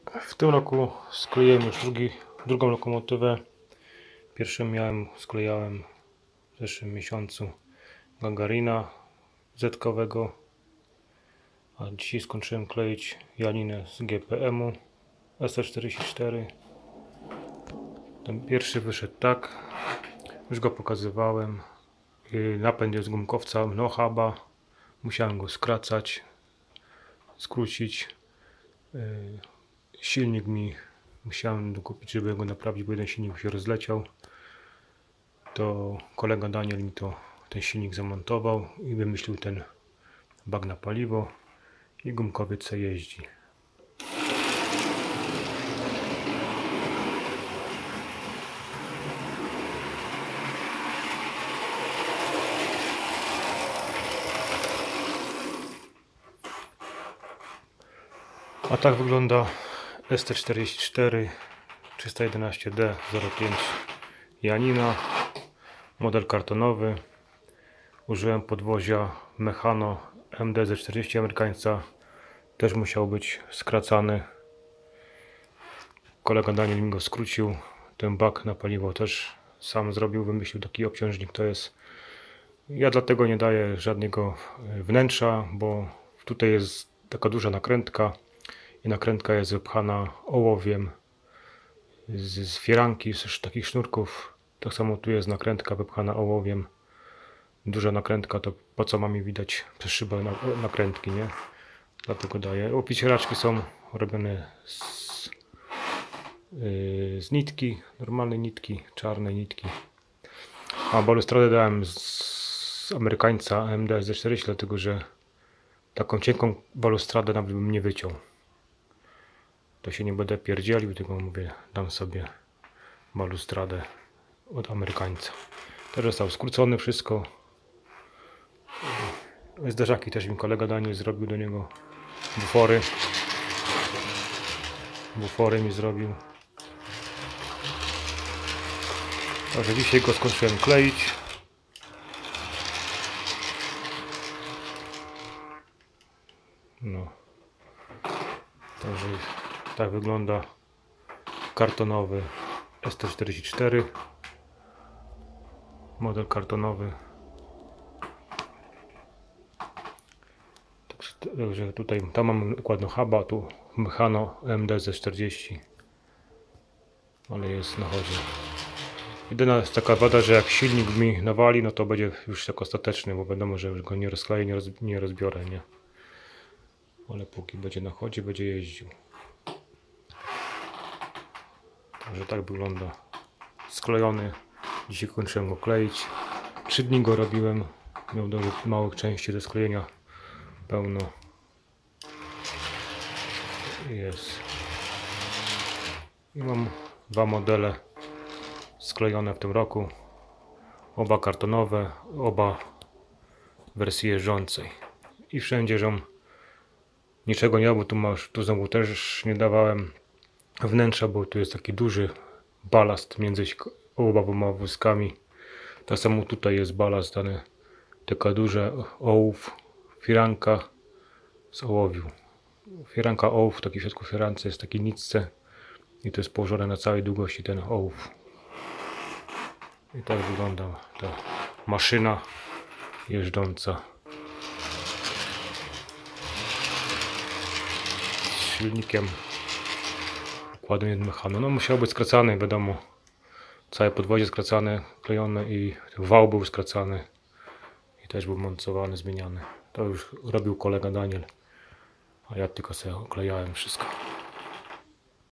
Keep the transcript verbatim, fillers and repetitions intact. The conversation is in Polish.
W tym roku skleiłem już drugi, drugą lokomotywę. Pierwszą miałem, sklejałem w zeszłym miesiącu Gagarina zetkowego, a dzisiaj skończyłem kleić Janinę z G P M-u S T czterdzieści cztery. Ten pierwszy wyszedł tak, już go pokazywałem. Napęd jest z gumkowca Nohaba, musiałem go skracać, skrócić. Silnik mi musiałem dokupić, żeby go naprawić, bo jeden silnik się rozleciał. To kolega Daniel mi to ten silnik zamontował i wymyślił ten bak na paliwo i gumkowiec se jeździ. A tak wygląda S T czterdzieści cztery trzysta jedenaście D zero pięć Janina, model kartonowy. Użyłem podwozia Mechano M D Z czterdzieści amerykańca, też musiał być skracany. Kolega Daniel mi go skrócił. Ten bak na paliwo też sam zrobił, wymyślił taki obciążnik. To jest, ja dlatego nie daję żadnego wnętrza, bo tutaj jest taka duża nakrętka i nakrętka jest wypchana ołowiem z, z firanki, z takich sznurków. Tak samo tu jest nakrętka wypchana ołowiem. Duża nakrętka, to po co ma mi widać przez szybę nakrętki, nie? Dlatego daję. Opicieraczki są robione z, yy, z nitki, normalnej nitki, czarnej nitki. A balustradę dałem z amerykańca M D Z czterdzieści, dlatego że taką cienką balustradę nawet bym nie wyciął. To się nie będę pierdzielił, tylko mówię, dam sobie balustradę od amerykańca. Też został skrócony wszystko. Zderzaki też mi kolega Daniel zrobił do niego. Bufory. Bufory mi zrobił. Także dzisiaj go skończyłem kleić. No. Także tak wygląda kartonowy S T czterdzieści cztery. Model kartonowy. Także tutaj, tam mam układ Nohaba, tu Mechano M D Z czterdzieści. Ale jest na chodzie. Jedyna jest taka wada, że jak silnik mi nawali, no to będzie już tak ostateczny, bo wiadomo, że już go nie rozkleję, nie, roz, nie rozbiorę, nie. Ale póki będzie na chodzie, będzie jeździł. Także tak wygląda sklejony. Dzisiaj kończyłem go kleić. Trzy dni go robiłem. Miał dużo małych części do sklejenia. Pełno. Jest. I mam dwa modele sklejone w tym roku. Oba kartonowe, oba w wersji jeżdżącej. I wszędzie, że niczego nie, bo tu masz, tu znowu też nie dawałem wnętrza, bo tu jest taki duży balast między oboma wózkami. Tak samo tutaj jest balast dany, taka duża ołów, firanka z ołowiu. Firanka ołów, taki w środku firance jest taki nitce i to jest położone na całej długości ten ołów. I tak wygląda ta maszyna jeżdżąca. Z silnikiem układem Mechano. No musiał być skracany, wiadomo. Całe podwozie skracane, klejone i wał był skracany. I też był montowany, zmieniany. To już robił kolega Daniel. A ja tylko sobie oklejałem wszystko.